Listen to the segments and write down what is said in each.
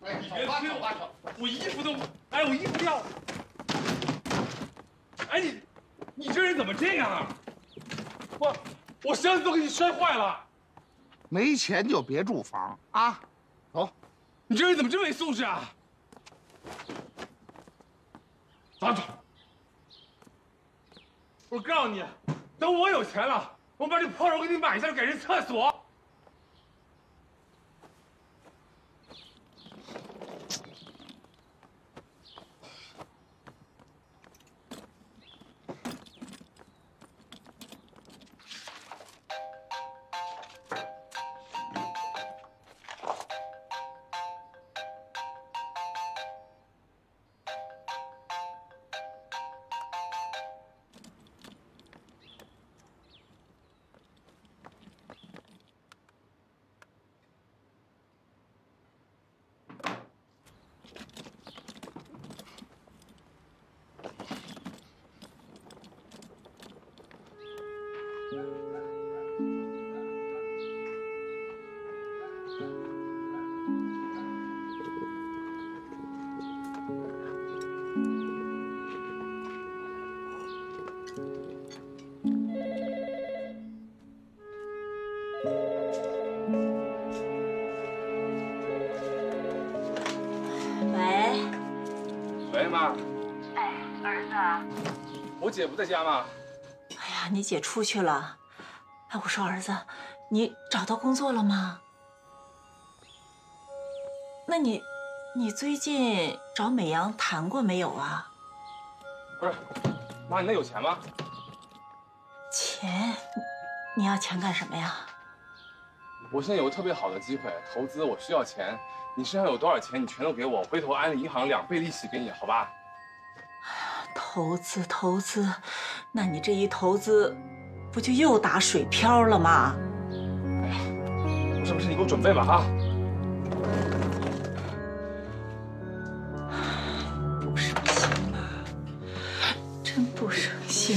哎，你别推我，我衣服都，哎，我衣服掉了。哎，你这人怎么这样啊？我箱子都给你摔坏了。 没钱就别住房啊！走， 你这人怎么这么没素质啊？走走。我告诉你，等我有钱了，我把这破楼给你买下来，改成厕所。喂，妈。 哎，儿子啊， 我姐不在家吗？ 哎呀，你姐出去了。哎，我说儿子，你找到工作了吗？那你最近找美阳谈过没有啊？ 不是，妈，你那有钱吗？ 钱？你要钱干什么呀？ 我现在有个特别好的机会，投资我需要钱。你身上有多少钱，你全都给我，回头按银行2倍利息给你，好吧？ 投资，那你这一投资，不就又打水漂了吗？ 哎呀，不是，你给我准备吧啊！ 不省心啊，真不省心。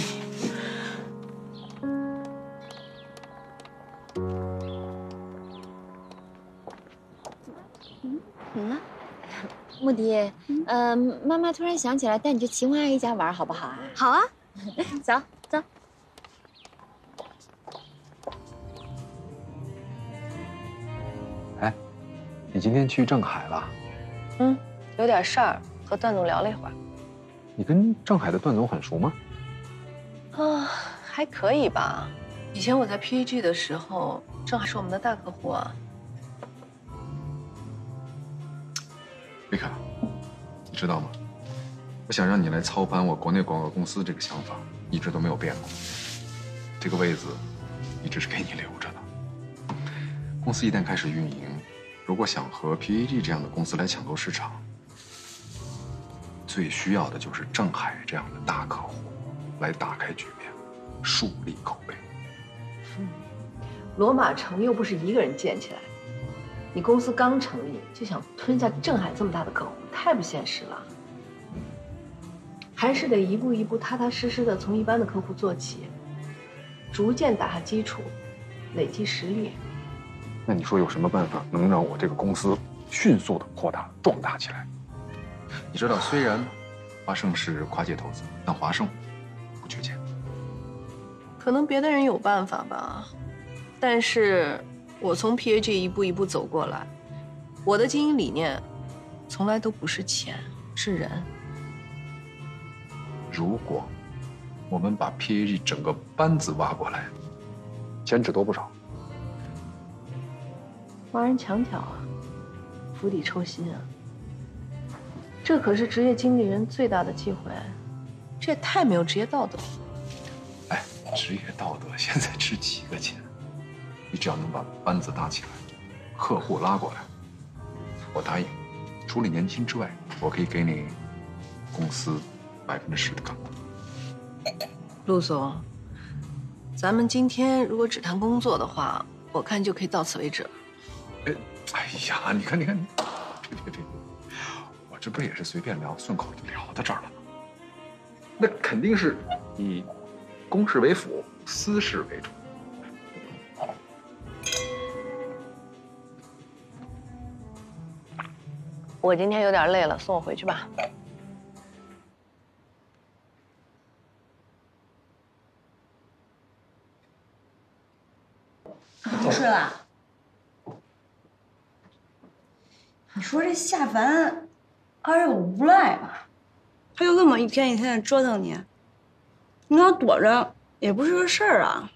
穆迪，妈妈突然想起来带你去秦淮阿姨家玩，好不好啊？ 好啊， 走走。 哎，你今天去镇海了？ 有点事儿，和段总聊了一会儿。 你跟镇海的段总很熟吗？ 啊，还可以吧。以前我在 PAG 的时候，镇海是我们的大客户啊。 贝卡，你知道吗？我想让你来操盘我国内广告公司这个想法一直都没有变过。这个位子一直是给你留着的。公司一旦开始运营，如果想和 PAG 这样的公司来抢夺市场，最需要的就是镇海这样的大客户来打开局面，树立口碑。 罗马城又不是一个人建起来的，你公司刚成立就想吞下镇海这么大的客户，太不现实了。还是得一步一步、踏踏实实的从一般的客户做起，逐渐打下基础，累积实力。 那你说有什么办法能让我这个公司迅速的扩大壮大起来？你知道，虽然华盛是跨界投资，但华盛不缺钱。 可能别的人有办法吧，但是我从 PAG 一步一步走过来，我的经营理念从来都不是钱，是人。 如果我们把 PAG 整个班子挖过来，钱只多不少。 挖人墙角啊，釜底抽薪啊，这可是职业经理人最大的机会，这也太没有职业道德了。 哎，职业道德现在值几个钱？你只要能把班子搭起来，客户拉过来，我答应，除了年薪之外，我可以给你公司10%的杠杆。 陆总，咱们今天如果只谈工作的话，我看就可以到此为止了。 哎呀，你看，别，我这不也是随便聊，顺口就聊到这儿了吗？那肯定是以公事为辅，私事为主。 我今天有点累了，送我回去吧。 不是啦，你说这夏凡还是有无赖吧？他就这么一天一天的折腾你，你老躲着也不是个事儿啊。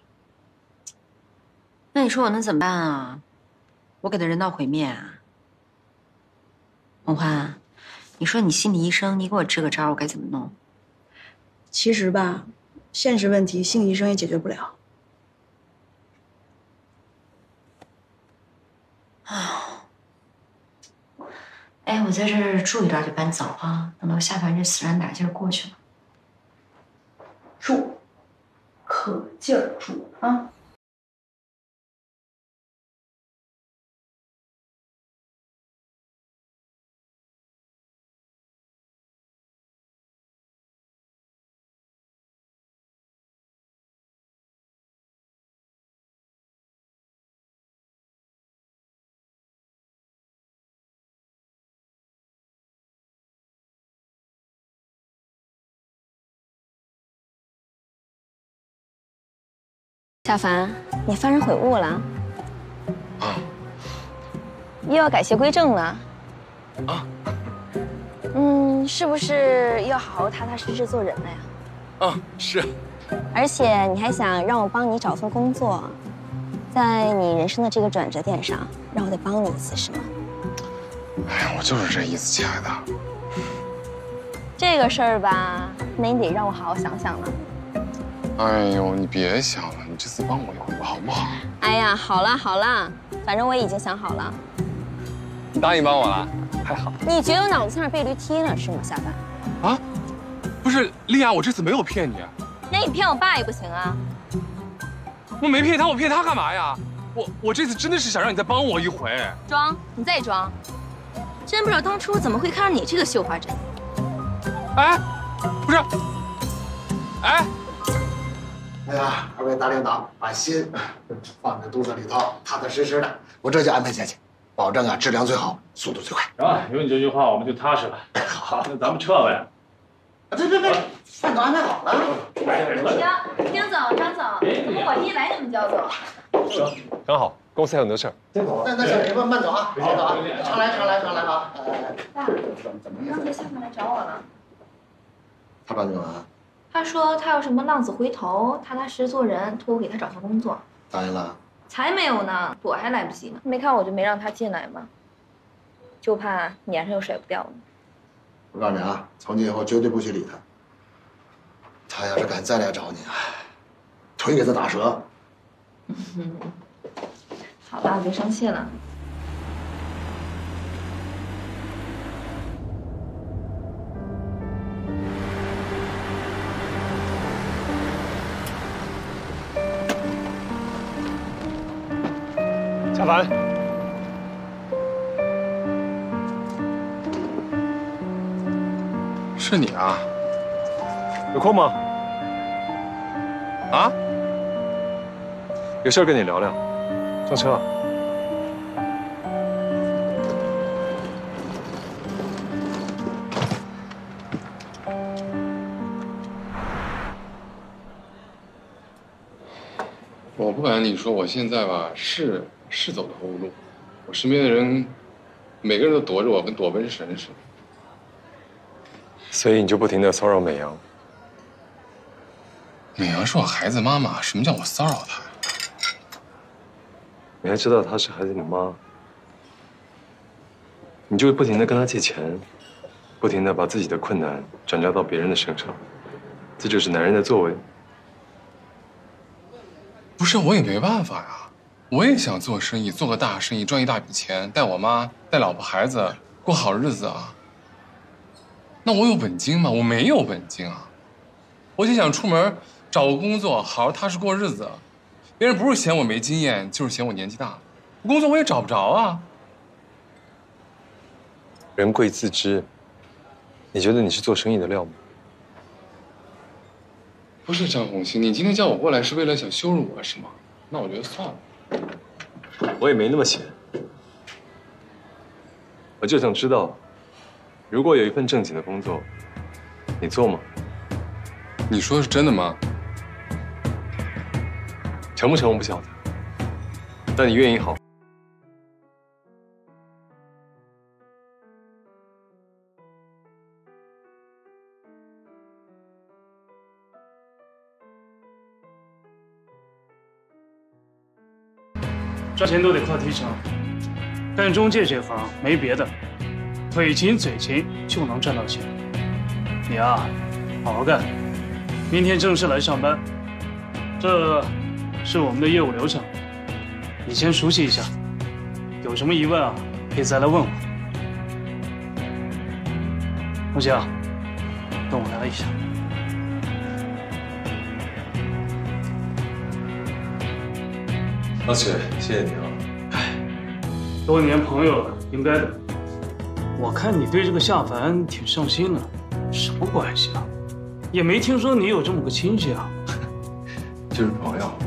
那你说我能怎么办啊？我给他人道毁灭啊？文欢，你说你心理医生，你给我支个招，我该怎么弄？ 其实吧，现实问题心理医生也解决不了。 哎，我在这儿住一段就搬走啊，等到夏凡这死缠打劲儿过去了。 住，可劲儿住啊！ 夏凡，你幡然悔悟了啊？ 又要改邪归正了？ 啊？ 是不是又要好好踏踏实实做人了呀？ 啊，是。 而且你还想让我帮你找份工作，在你人生的这个转折点上，让我再帮你一次，是吗？ 哎呀，我就是这意思，亲爱的。 这个事儿吧，那你得让我好好想想了。 哎呦，你别想了，你这次帮我一回好不好？ 哎呀，好了好了，反正我已经想好了。 你答应帮我了，太好。 你觉得我脑子像是被驴踢了是吗，夏凡？ 啊？不是，丽亚，我这次没有骗你。 那你骗我爸也不行啊。 我没骗他，我骗他干嘛呀？我这次真的是想让你再帮我一回。 装，你再装。真不知道当初怎么会看上你这个绣花针。 哎，不是，哎。 哎呀，二位大领导，把心放在肚子里头，踏踏实实的，我这就安排下去，保证啊质量最好，速度最快。 行，有你这句话，我们就踏实了。好，那咱们撤呗。 别，饭都安排好了。 丁总、张总，怎么我一来你们就要走？ 刚好，公司还有很多事儿。 那行，你们慢走啊，慢走啊，常来啊。 爸，刚才夏凡来找我了。 他找你干嘛？ 他说他要什么浪子回头，踏踏实实做人，托我给他找份工作。 答应了？ 才没有呢，躲还来不及呢。没看我就没让他进来吗？就怕撵上又甩不掉呢。 我告诉你啊，从今以后绝对不许理他。他要是敢再来找你，腿给他打折。 好了，别生气了。 夏凡， 是你啊？ 有空吗？ 啊？ 有事跟你聊聊。上车。 我不瞒你说，我现在吧是走投无路，我身边的人每个人都躲着我，跟躲瘟神似的。 所以你就不停地骚扰美阳。 美阳是我孩子妈妈，什么叫我骚扰她？ 你还知道她是孩子的妈，你就不停地跟她借钱，不停地把自己的困难转嫁到别人的身上，这就是男人的作为。 不是，我也没办法呀，我也想做生意，做个大生意，赚一大笔钱，带我妈、带老婆孩子过好日子啊。那我有本金吗？我没有本金啊，我就想出门找个工作，好好踏实过日子。别人不是嫌我没经验，就是嫌我年纪大了，工作我也找不着啊。 人贵自知，你觉得你是做生意的料吗？ 不是张红星，你今天叫我过来是为了想羞辱我是吗？那我觉得算了。 我也没那么闲，我就想知道如果有一份正经的工作，你做吗？ 你说的是真的吗？ 成不成我不晓得，但你愿意好。 赚钱都得靠提成，干中介这行没别的，腿勤嘴勤就能赚到钱。你啊，好好干，明天正式来上班。这是我们的业务流程，你先熟悉一下，有什么疑问啊，可以再来问我。红星，跟我来一下。 老许，谢谢你啊。 多年朋友了，应该的。我看你对这个夏凡挺上心的，什么关系啊？也没听说你有这么个亲戚啊。 就是朋友。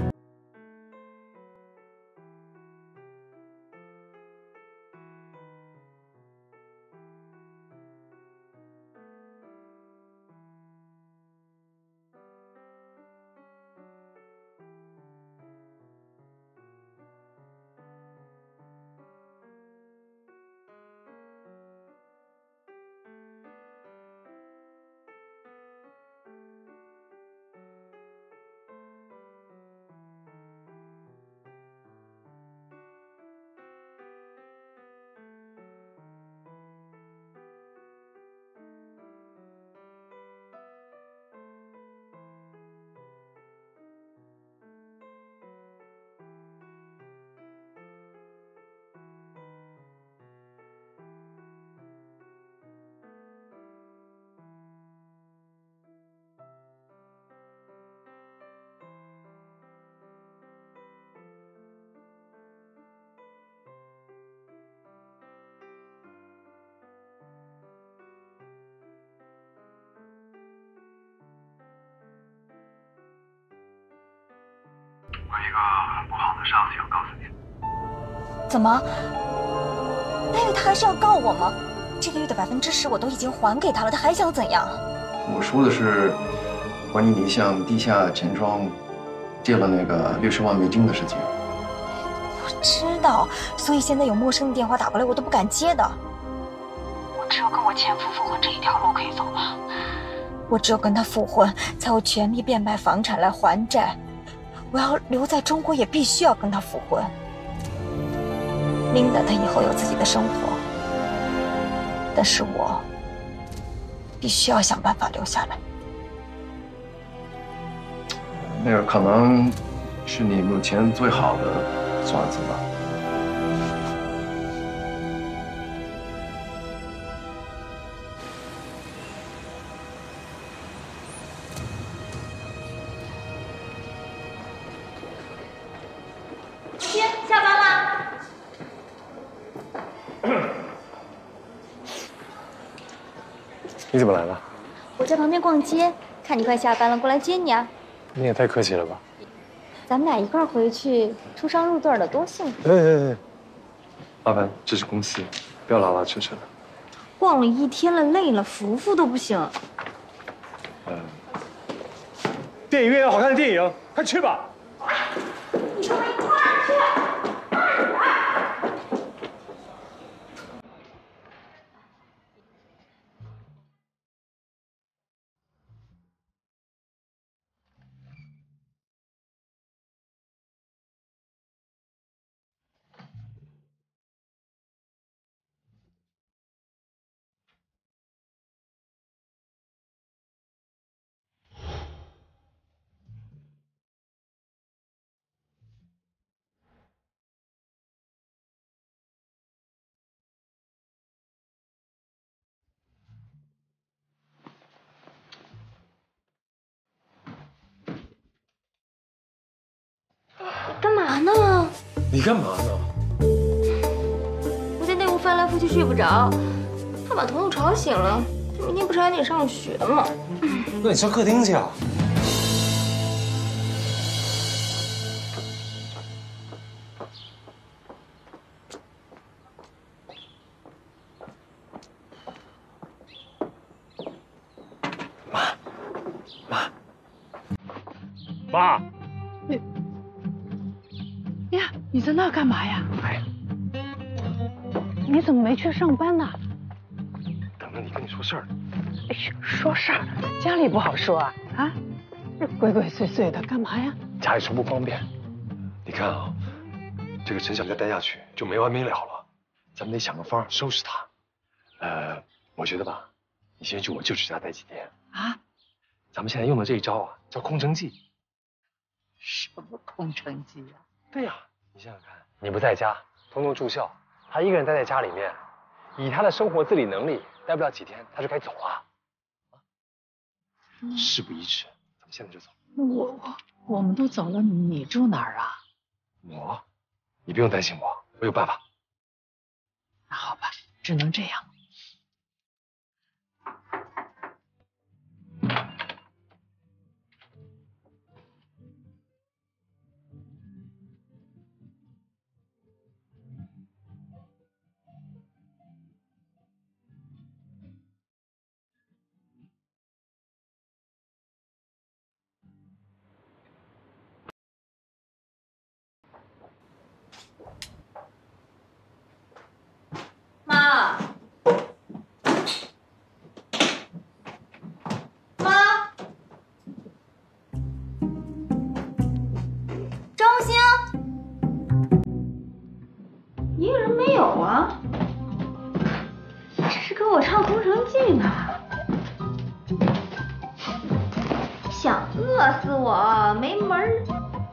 我有一个很不好的消息要告诉你。 怎么？那个他还是要告我吗？这个月的10%我都已经还给他了，他还想怎样？ 我说的是关于你向地下钱庄借了那个60万美金的事情。 我知道，所以现在有陌生的电话打过来，我都不敢接的。我只有跟我前夫复婚这一条路可以走了。我只有跟他复婚，才有权利变卖房产来还债。我要留在中国，也必须要跟他复婚。琳达她以后有自己的生活，但是我必须要想办法留下来。 那个可能是你目前最好的选择吧。 爹，下班啦！ 你怎么来了？ 我在旁边逛街，看你快下班了，过来接你啊。 你也太客气了吧！ 咱们俩一块儿回去，出双入对的，多幸福！ 麻烦，这是公司，不要拉拉扯扯的。 逛了一天了，累了，扶扶都不行。 电影院有好看的电影，快去吧。 你跟我一块儿去。干嘛呢？ 你干嘛呢？ 我在内屋翻来覆去睡不着，怕把彤彤吵醒了。他明天不是还得上学吗？ 那你上客厅去啊。 妈， 呀，你在那干嘛呀？ 哎， 你怎么没去上班呢？ 等着你跟你说事儿呢。 哎呦，说事儿，家里不好说啊啊！这鬼鬼祟祟的干嘛呀？ 家里事不方便。你看啊，这个陈小佳待下去就没完没了了，咱们得想个法收拾他。我觉得吧，你先去我舅舅家待几天啊。 咱们现在用的这一招啊，叫空城计。 什么空城计啊？ 对呀，你想想看，你不在家，彤彤住校，他一个人待在家里面，以他的生活自理能力，待不了几天他就该走了。事不宜迟，咱们现在就走。 我们都走了，你住哪儿啊？ 你不用担心我，我有办法。 那好吧，只能这样。 妈，张星，一个人没有啊？这是给我唱空城计呢。想饿死我，没门儿。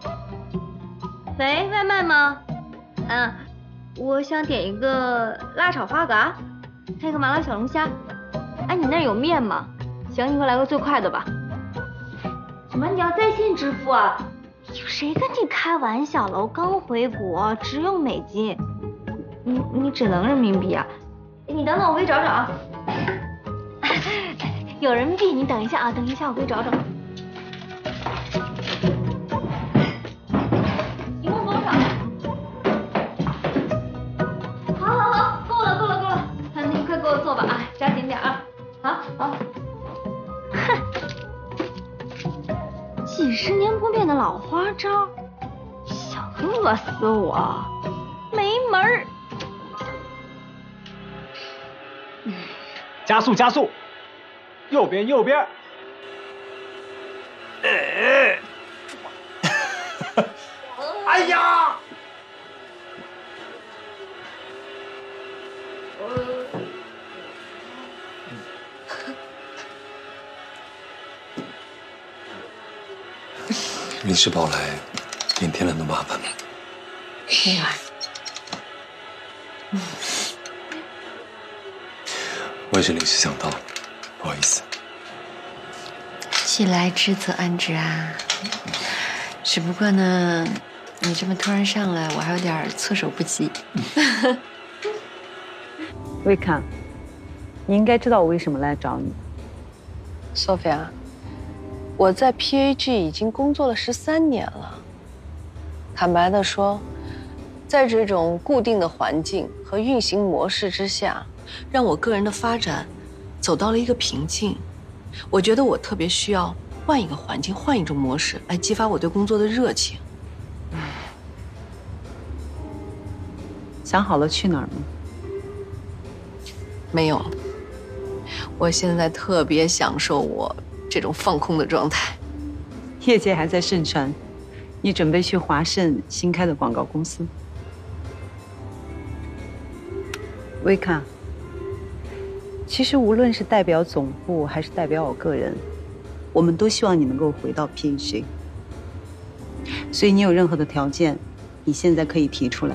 喂，外卖吗？我想点一个辣炒花蛤，还有个麻辣小龙虾。哎，你那儿有面吗？行，你给我来个最快的吧。什么？你要在线支付啊？有谁跟你开玩笑了？我刚回国，只有美金。你只能人民币啊？你等等，我给你找找啊。有人民币，你等一下啊，等一下，我给你找找。一共多少？好，够了，你快给我做吧啊，抓紧点啊！好。哼，几十年不变的老花招，想饿死我，没门儿！ 加速，右边。哎呀！ 临时抱来，给你添了很多麻烦。 没来。 我也是临时想到，不好意思。 既来之则安之啊。只不过呢，你这么突然上来，我还有点措手不及。 维卡，你应该知道我为什么来找你。 Sophia，我在 PAG 已经工作了13年了。坦白地说，在这种固定的环境和运行模式之下，让我个人的发展走到了一个瓶颈。我觉得我特别需要换一个环境，换一种模式，来激发我对工作的热情。 想好了去哪儿吗？ 没有。我现在特别享受我这种放空的状态。 业界还在盛传，你准备去华盛新开的广告公司。维卡，其实无论是代表总部还是代表我个人，我们都希望你能够回到 PAG。所以你有任何的条件，你现在可以提出来。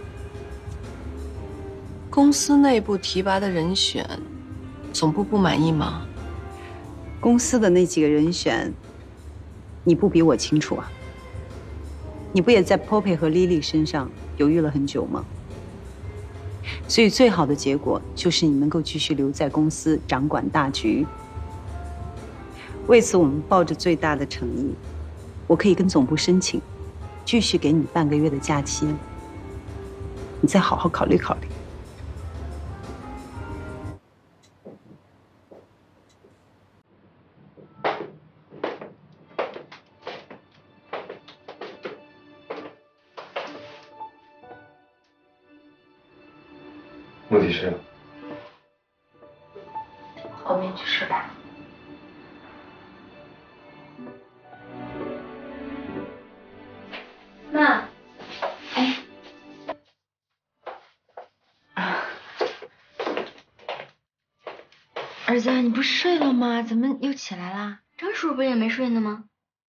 公司内部提拔的人选，总部不满意吗？ 公司的那几个人选，你不比我清楚啊？你不也在 Poppy 和 Lily 身上犹豫了很久吗？所以最好的结果就是你能够继续留在公司掌管大局。为此，我们抱着最大的诚意，我可以跟总部申请，继续给你半个月的假期。你再好好考虑考虑。 目的是？ 后面去睡吧。妈，哎， 儿子，你不是睡了吗？怎么又起来啦？ 张叔不也没睡呢吗？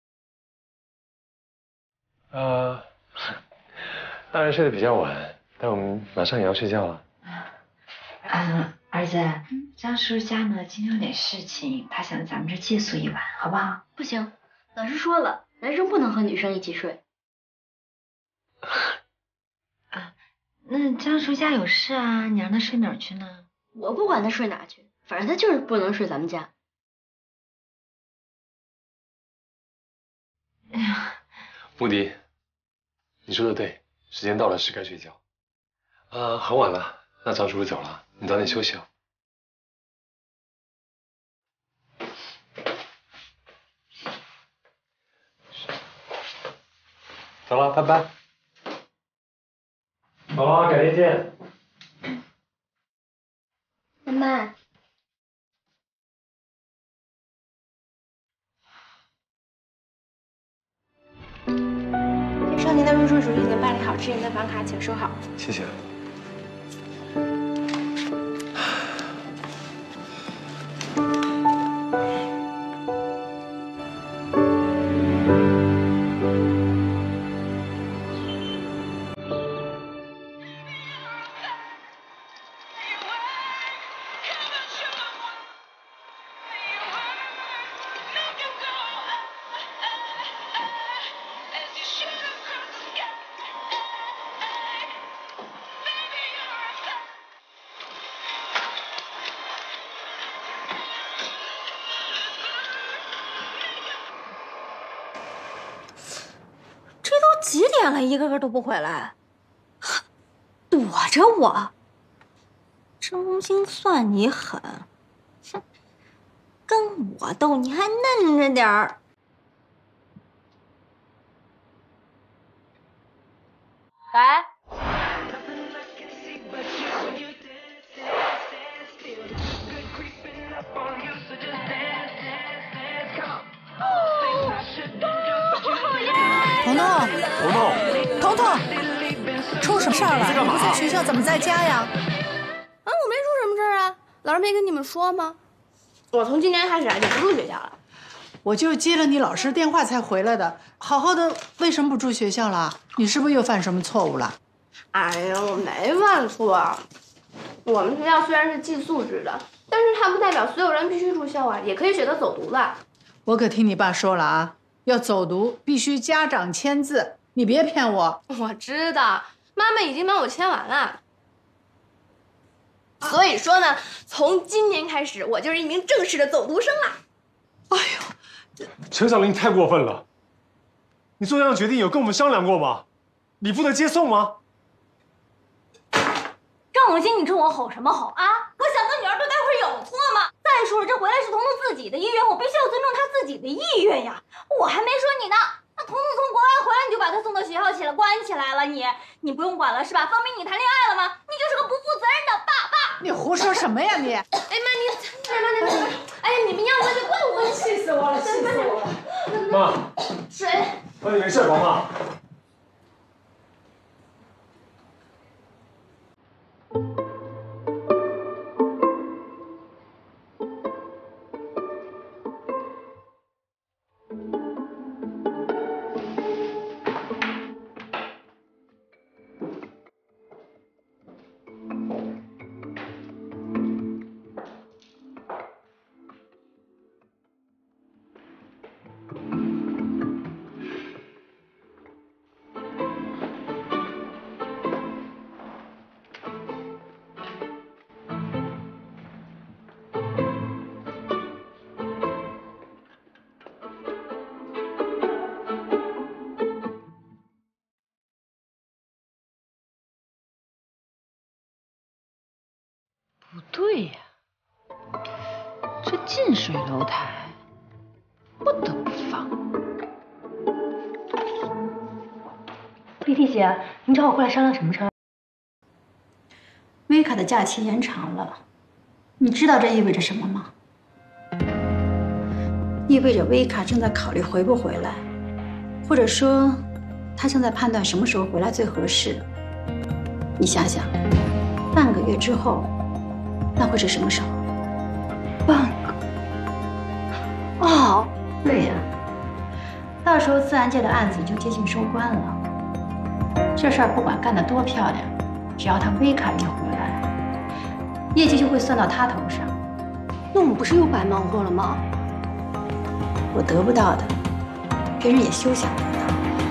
大人睡得比较晚，但我们马上也要睡觉了。 儿子，张叔家呢今天有点事情，他想在咱们这借宿一晚，好不好？ 不行，老师说了，男生不能和女生一起睡。 那张叔家有事啊，你让他睡哪儿去呢？ 我不管他睡哪去，反正他就是不能睡咱们家。 哎呀， 穆迪，你说的对，时间到了是该睡觉。很晚了，那张叔叔走了，你早点休息哦。走了，拜拜。好了，改天见。 妈妈。 先生，您的入住手续已经办理好，持您的房卡，请收好。 谢谢。 几点了，一个个都不回来，躲着我，真心算你狠，哼，跟我斗你还嫩着点儿。 来， 彤彤，出什么事儿了？你不在学校怎么在家呀？ 我没出什么事儿啊，老师没跟你们说吗？我从今天开始就不住学校了。 我就接了你老师电话才回来的，好好的为什么不住学校了？你是不是又犯什么错误了？ 哎呀，我没犯错。我们学校虽然是寄宿制的，但是它不代表所有人必须住校啊，也可以选择走读的。 我可听你爸说了啊，要走读必须家长签字，你别骗我。 我知道，妈妈已经帮我签完了。所以说呢，从今年开始，我就是一名正式的走读生啦。 哎呦，陈小玲，你太过分了！你做这样的决定有跟我们商量过吗？你负责接送吗？ 张永新，你冲我吼什么吼啊？我想跟女儿多待会儿有错吗？再说了，这回来是彤彤自己的意愿，我必须要尊重她自己的意愿呀。我还没说你呢，那彤彤从国外回来你就把她送到学校去了，关起来了，你不用管了是吧？方明你谈恋爱了吗？你就是个不负责任的爸爸。 你胡说什么呀你？ 哎妈，你，哎呀，你们要不就怪我，气死我了，气死我了。 妈， 水。 妈，你没事吧？妈。 不对呀，这近水楼台不得不防。 丽丽姐，您找我过来商量什么事儿？ 薇卡的假期延长了，你知道这意味着什么吗？意味着薇卡正在考虑回不回来，或者说，她正在判断什么时候回来最合适。你想想，半个月之后，那会是什么时候？半个？哦，对呀，到时候自然界的案子就接近收官了。这事儿不管干得多漂亮，只要他薇卡一回来，业绩就会算到他头上。 那我们不是又白忙活了吗？ 我得不到的，别人也休想得到。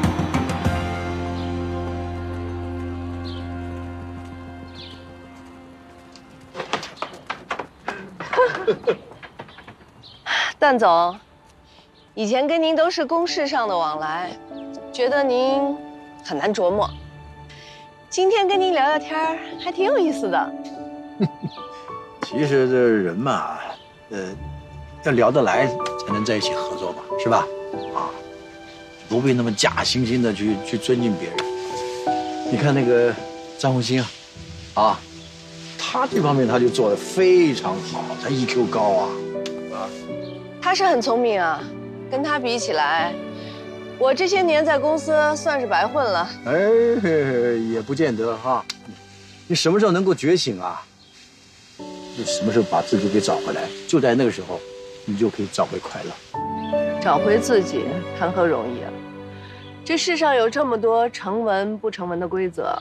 蛋总，以前跟您都是公事上的往来，觉得您很难琢磨。今天跟您聊聊天还挺有意思的。 其实这人嘛，要聊得来才能在一起合作嘛，是吧？啊，不必那么假惺惺的去尊敬别人。你看那个张红星啊，他这方面他就做得非常好，他 EQ 高啊。 他是很聪明啊，跟他比起来，我这些年在公司算是白混了。 哎，也不见得哈。你什么时候能够觉醒啊？你什么时候把自己给找回来，就在那个时候，你就可以找回快乐。 找回自己谈何容易啊！这世上有这么多成文不成文的规则。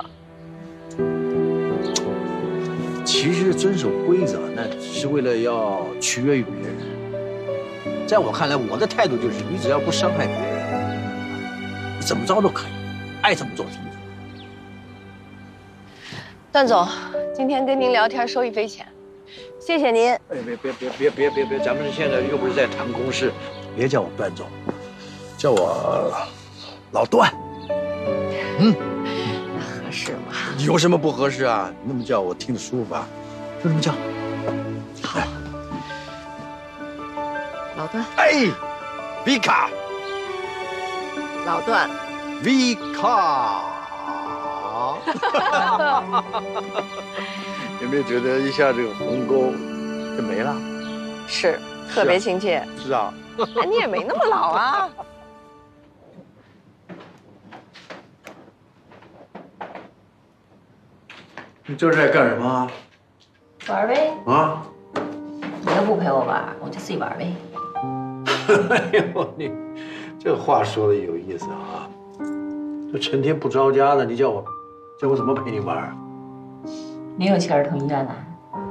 其实遵守规则，那是为了要取悦于别人。在我看来，我的态度就是，你只要不伤害别人，你怎么着都可以，爱怎么做怎么做。 段总，今天跟您聊天受益匪浅，谢谢您。 哎，别，咱们现在又不是在谈公事，别叫我段总，叫我老段。 合适吗？ 有什么不合适啊？你那么叫我听着舒服啊，就这么叫。 好。老段， 哎，维卡， 老段， 维卡，有没有觉得一下这个鸿沟就没了？ 是，特别亲切。 是啊， 哎，你也没那么老啊。 你这是在干什么？ 玩呗。 啊？ 你又不陪我玩，我就自己玩呗。 哎呦，你这话说的有意思啊！这成天不着家的，你叫我怎么陪你玩？ 你有去儿童医院呢？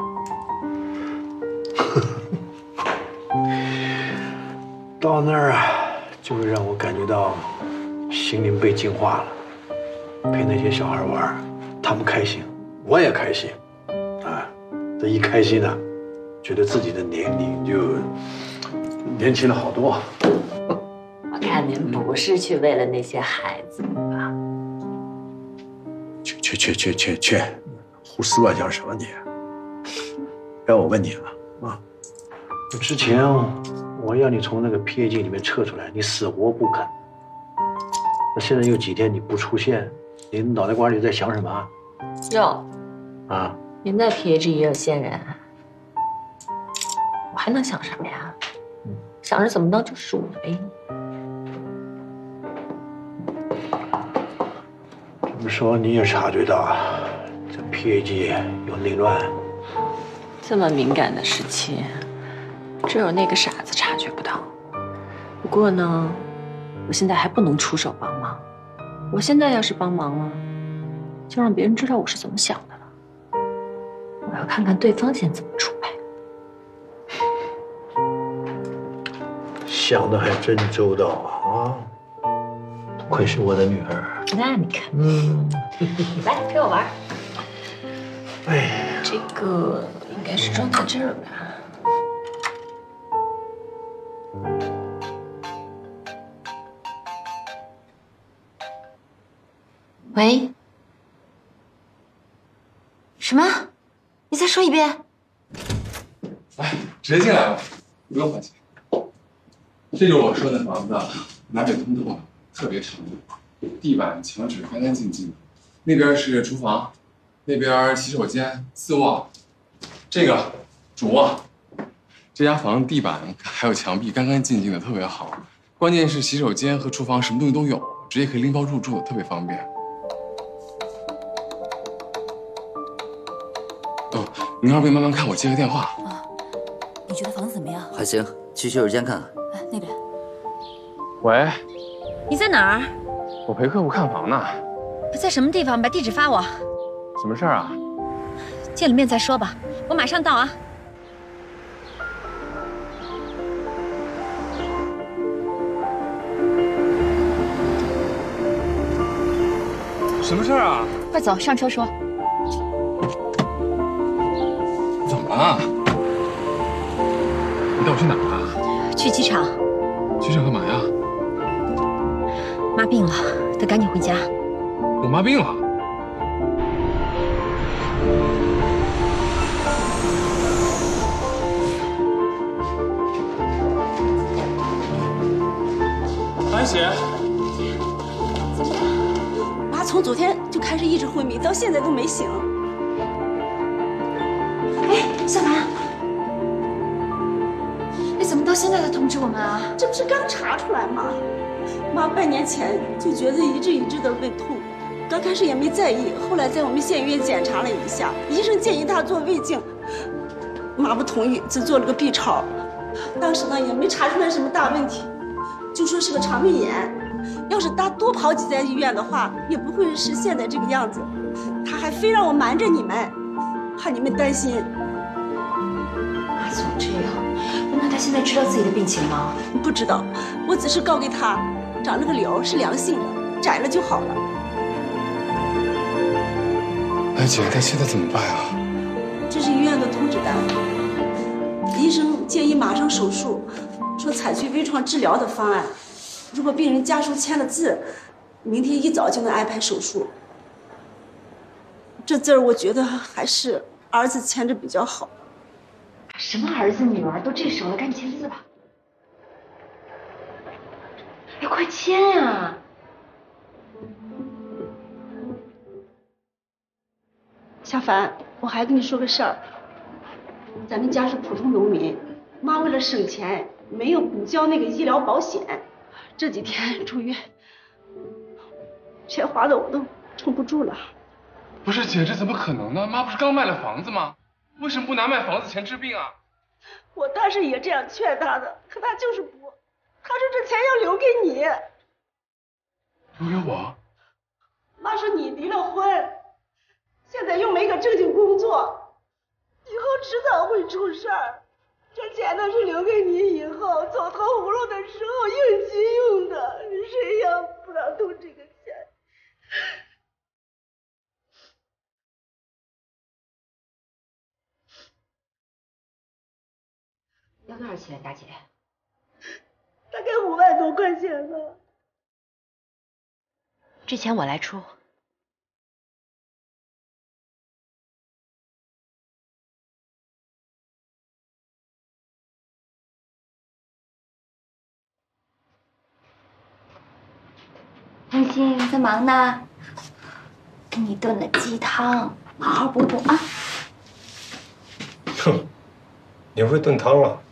到那儿啊，就会让我感觉到心灵被净化了。陪那些小孩玩，他们开心，我也开心。啊，这一开心呢，觉得自己的年龄就年轻了好多。 我看您不是去为了那些孩子吧？ 去，胡思乱想什么你？让我问你啊，之前我要你从那个 PAG 里面撤出来，你死活不肯。那现在有几天你不出现，你脑袋瓜里在想什么啊？ 哟， 啊， 您在 PAG 也有线人，我还能想什么呀？想着怎么当救世主呗。 这么说你也察觉到，这 PAG 有内乱。 这么敏感的事情，只有那个傻子察觉不到。不过呢，我现在还不能出手帮忙。我现在要是帮忙了，就让别人知道我是怎么想的了。我要看看对方先怎么出牌。 想的还真周到啊！不愧是我的女儿。 那你看，来陪我玩。 哎， 这个应该是装在这儿吧。喂？什么？你再说一遍。 来，直接进来吧，不用花钱。这就是我说的房子，南北通透，特别长，地板、墙纸干干净净的。那边是厨房， 那边洗手间、次卧，这个主卧。这家房地板还有墙壁干干净净的，特别好。关键是洗手间和厨房什么东西都有，直接可以拎包入住，特别方便。哦，您二位慢慢看，我接个电话。 啊，你觉得房子怎么样？ 还行，去洗手间看看。 哎，那边。 喂， 你在哪儿？ 我陪客户看房呢。 在什么地方？把地址发我。 什么事儿啊？ 见了面再说吧，我马上到啊。 什么事儿啊？ 快走，上车说。 怎么了？你带我去哪儿啊？ 去机场。 机场干嘛呀？ 妈病了，得赶紧回家。 我妈病了？ 安喜， 妈从昨天就开始一直昏迷，到现在都没醒。 哎，小兰，你怎么到现在才通知我们啊？ 这不是刚查出来吗？妈半年前就觉得一阵的胃痛，刚开始也没在意，后来在我们县医院检查了一下，医生建议她做胃镜，妈不同意，只做了个 B 超，当时呢也没查出来什么大问题，就说是个肠胃炎。要是她多跑几家医院的话，也不会是现在这个样子。她还非让我瞒着你们，怕你们担心。 妈怎么这样？那她现在知道自己的病情吗？ 不知道，我只是告给她，长了个瘤是良性的，窄了就好了。 哎姐，那现在怎么办啊？ 这是医院的通知单，医生建议马上手术，说采取微创治疗的方案。如果病人家属签了字，明天一早就能安排手术。这字儿我觉得还是儿子签着比较好。 什么儿子女儿都这时候了，赶紧签字吧。哎，快签呀！ 小凡，我还跟你说个事儿。咱们家是普通农民，妈为了省钱，没有补交那个医疗保险，这几天住院，钱花的我都撑不住了。 不是姐，这怎么可能呢？妈不是刚卖了房子吗？为什么不拿卖房子钱治病啊？ 我当时也这样劝他的，可他就是不，他说这钱要留给你。 留给我？ 妈说你离了婚，现在又没个正经工作，以后迟早会出事儿。这钱呢是留给你以后走投无路的时候应急用的，谁要不让动这个钱？ 要多少钱，大姐？ 大概5万多块钱吧。 这钱我来出。 安心在忙呢，给你炖了鸡汤，好好补补啊。 哼，你会炖汤了？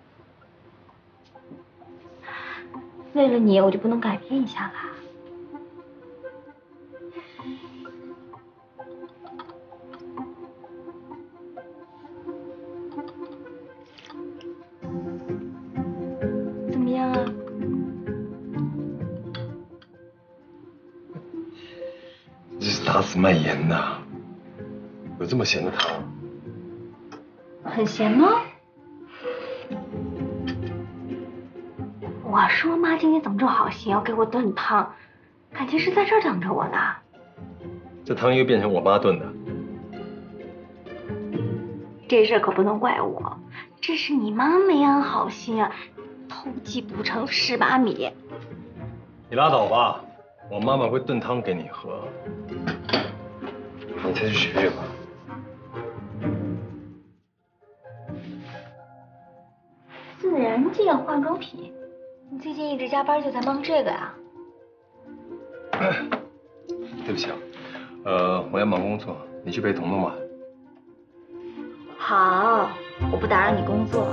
为了你，我就不能改变一下啦？怎么样啊？ 这是打死卖盐的，有这么咸的汤？ 很咸吗？我说妈今天怎么这么好心要给我炖汤，感情是在这儿等着我呢。 这汤又变成我妈炖的。 这事可不能怪我，这是你妈没安好心啊，偷鸡不成蚀把米。 你拉倒吧，我妈妈会炖汤给你喝，你再去学学吧。 自然界化妆品，你最近一直加班就在忙这个呀？ 对不起啊，我要忙工作， 你去陪彤彤吧。 好，我不打扰你工作。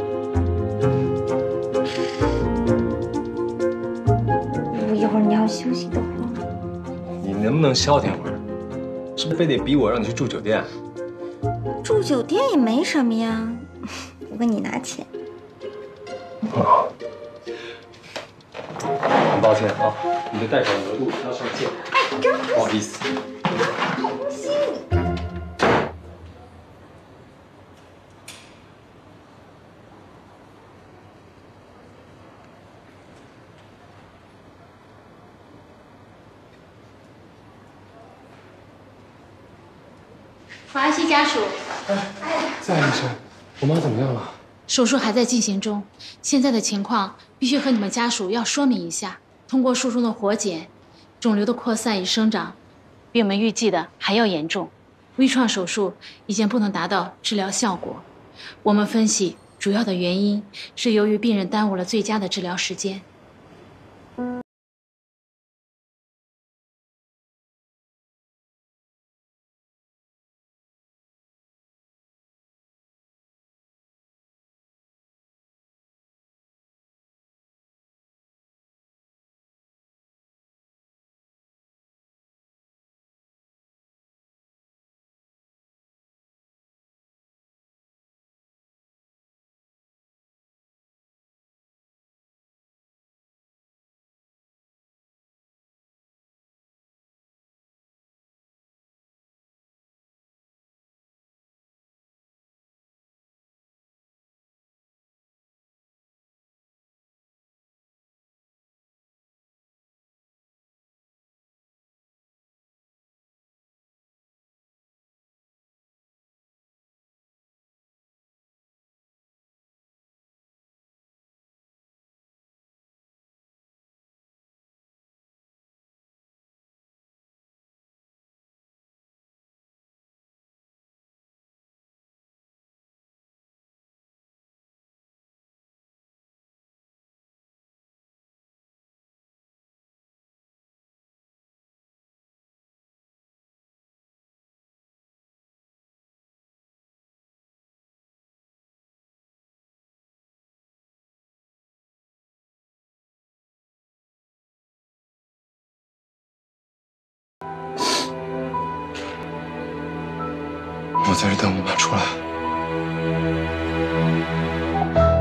如果一会儿你要休息的话， 你能不能消停会儿？是不是非得逼我让你去住酒店？ 住酒店也没什么呀，我跟你拿钱。 啊，很抱歉啊，你的贷款额度要上限。 哎，真不好意思。 红心。 傅阿西家属， 夏医生，我妈怎么样了？ 手术还在进行中，现在的情况必须和你们家属要说明一下。通过术中的活检，肿瘤的扩散与生长比我们预计的还要严重，微创手术已经不能达到治疗效果。我们分析主要的原因是由于病人耽误了最佳的治疗时间。 我在这等我妈出来。